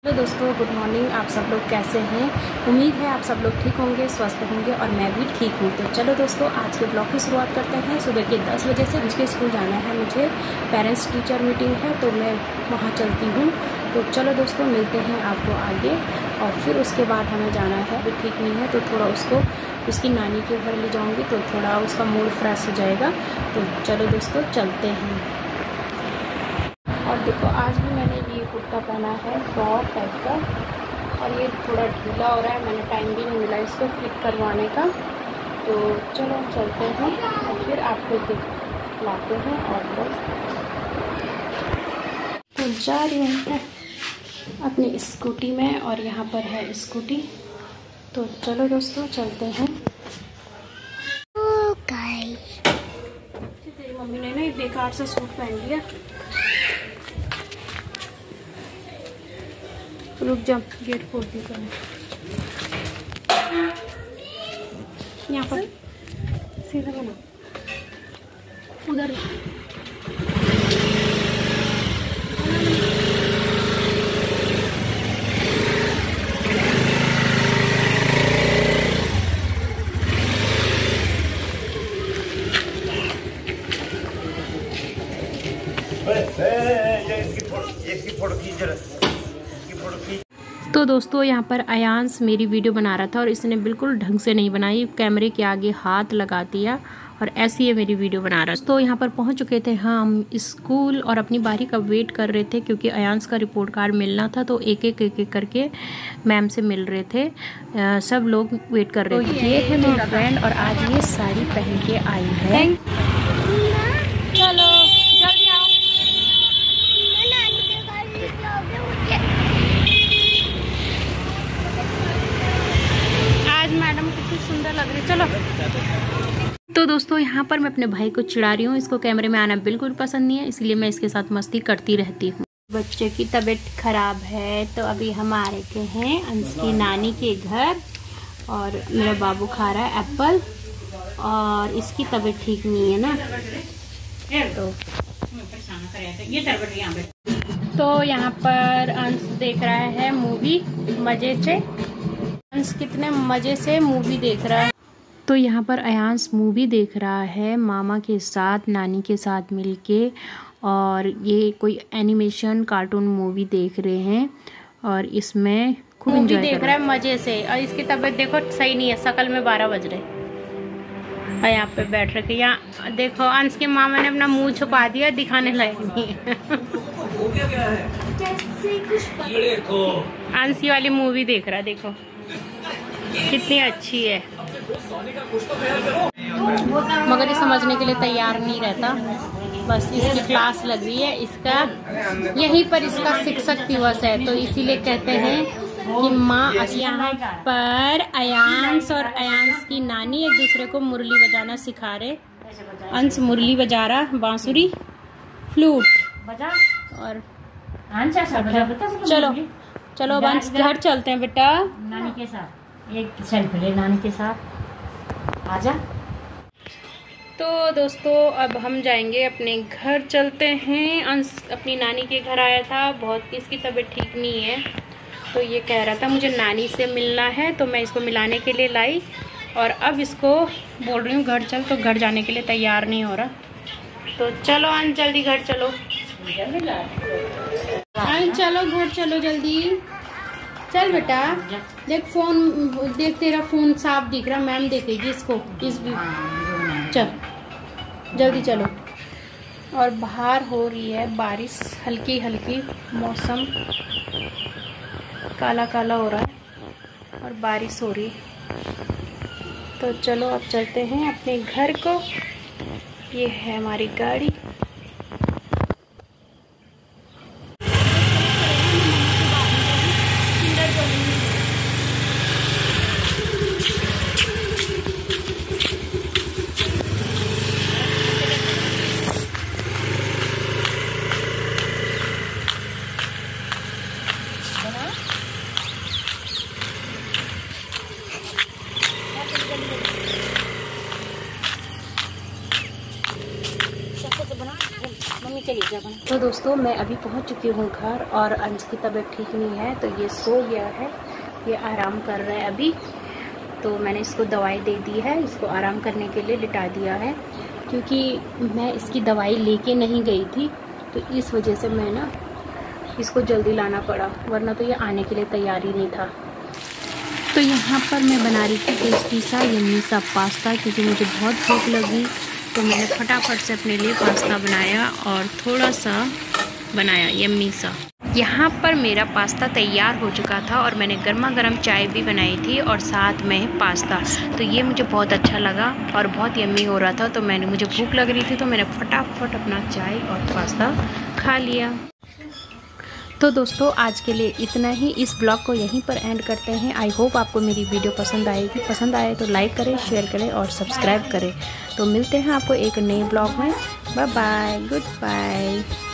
Hello दोस्तों, good morning. आप सब लोग कैसे हैं? उम्मीद है आप सब लोग ठीक होंगे, स्वस्थ होंगे और मैं भी ठीक हूँ। तो चलो दोस्तों, आज के ब्लॉग की शुरुआत करते हैं। सुबह के 10 बजे से मुझे स्कूल जाना है, मुझे पेरेंट्स टीचर मीटिंग है तो मैं वहाँ चलती हूँ। तो चलो दोस्तों, मिलते हैं आपको आगे। और फिर उसके बाद हमें जाना है, अभी ठीक नहीं है तो थोड़ा उसको उसकी नानी के घर ले जाऊँगी तो थोड़ा उसका मूड फ्रेश हो जाएगा। तो चलो दोस्तों, चलते हैं। और देखो, आज भी मैंने ये कुर्ता पहना है फ्रॉक टाइप का और ये थोड़ा ढीला हो रहा है, मैंने टाइम भी नहीं मिला इसको फिट करवाने का। तो चलो चलते हैं और फिर आपको दिखलाते हैं। और बस तो जा रही हूँ अपनी स्कूटी में और यहाँ पर है स्कूटी। तो चलो दोस्तों, चलते हैं। तेरी मम्मी ने ना एक बेकार सा सूट पहन लिया। रुक जा, गेट खोलती हूँ। यहाँ पर सीधा बना, उधर तो दोस्तों, यहाँ पर अयांश मेरी वीडियो बना रहा था और इसने बिल्कुल ढंग से नहीं बनाई, कैमरे के आगे हाथ लगा दिया और ऐसी ये मेरी वीडियो बना रहा है। तो यहाँ पर पहुँच चुके थे हम स्कूल और अपनी बारी का वेट कर रहे थे क्योंकि अयांश का रिपोर्ट कार्ड मिलना था। तो एक एक करके मैम से मिल रहे थे, सब लोग वेट कर रहे थे। ये है मेरी फ्रेंड और आज ये साड़ी पहन के आई है। चलो जल्दी आओ। आज मैडम कितनी सुंदर लग रही है। चलो। तो दोस्तों, यहाँ पर मैं अपने भाई को चिढ़ा रही हूँ, इसको कैमरे में आना बिल्कुल पसंद नहीं है, इसलिए मैं इसके साथ मस्ती करती रहती हूँ। बच्चे की तबीयत खराब है तो अभी हम आ रहे हैं अंश की नानी के घर और मेरा बाबू खा रहा है एप्पल और इसकी तबीयत ठीक नहीं है ना। तो यहाँ पर अंश देख रहा है मूवी मजे से। अंश कितने मजे से मूवी देख रहा है। तो यहाँ पर अयांश मूवी देख रहा है मामा के साथ, नानी के साथ मिलके, और ये कोई एनिमेशन कार्टून मूवी देख रहे हैं और इसमें खूब एंजॉय देख रहा है मजे से। और इसकी तबीयत देखो सही नहीं है, शकल में 12 बज रहे और यहाँ पे बैठ रखे। यहाँ देखो, अंश के मामा ने अपना मुंह छुपा दिया, दिखाने लायक नहीं है। अंश वाली मूवी देख रहा है, देखो कितनी अच्छी है, मगर ये समझने के लिए तैयार नहीं रहता। बस इसकी क्लास लग रही है, इसका यहीं पर इसका शिक्षक दिवस है तो इसीलिए कहते हैं कि माँ। यहाँ पर अयांश और अयांश की नानी एक दूसरे को मुरली बजाना सिखा रहे। अंश मुरली बजा रहा, बांसुरी, फ्लूट बजा और चलो चलो अब अंश घर चलते हैं बेटा। नानी के साथ एक सेल्फी ले, नानी के साथ आजा। तो दोस्तों, अब हम जाएंगे अपने घर, चलते हैं। अंश अपनी नानी के घर आया था, बहुत इसकी तबीयत ठीक नहीं है तो ये कह रहा था मुझे नानी से मिलना है, तो मैं इसको मिलाने के लिए लाई और अब इसको बोल रही हूँ घर चल, तो घर जाने के लिए तैयार नहीं हो रहा। तो चलो अंश जल्दी घर चलो, अंश चलो घर चलो जल्दी, चल बेटा। देख फोन, देख तेरा फोन साफ दिख रहा, मैम देखेगी इसको, इस भी। चल जल्दी चलो। और बाहर हो रही है बारिश, हल्की हल्की, मौसम काला काला हो रहा है और बारिश हो रही है। तो चलो अब चलते हैं अपने घर को। ये है हमारी गाड़ी। तो दोस्तों मैं अभी पहुंच चुकी हूं घर और अंश की तबीयत ठीक नहीं है, तो ये सो गया है, ये आराम कर रहा है अभी। तो मैंने इसको दवाई दे दी है, इसको आराम करने के लिए लिटा दिया है, क्योंकि मैं इसकी दवाई लेके नहीं गई थी, तो इस वजह से मैं ना इसको जल्दी लाना पड़ा, वरना तो ये आने के लिए तैयार ही नहीं था। तो यहाँ पर मैं बना रही थी टेस्टी सा यम्मी सा पास्ता, क्योंकि मुझे बहुत भूख लगी, तो मैंने फटाफट से अपने लिए पास्ता बनाया और थोड़ा सा बनाया यम्मी सा। यहाँ पर मेरा पास्ता तैयार हो चुका था और मैंने गर्मा गर्म चाय भी बनाई थी और साथ में पास्ता। तो ये मुझे बहुत अच्छा लगा और बहुत यम्मी हो रहा था, तो मुझे भूख लग रही थी, तो मैंने फटाफट अपना चाय और पास्ता खा लिया। तो दोस्तों आज के लिए इतना ही, इस ब्लॉग को यहीं पर एंड करते हैं। आई होप आपको मेरी वीडियो पसंद आएगी, पसंद आए तो लाइक करें, शेयर करें और सब्सक्राइब करें। तो मिलते हैं आपको एक नए ब्लॉग में। Bye bye, good bye.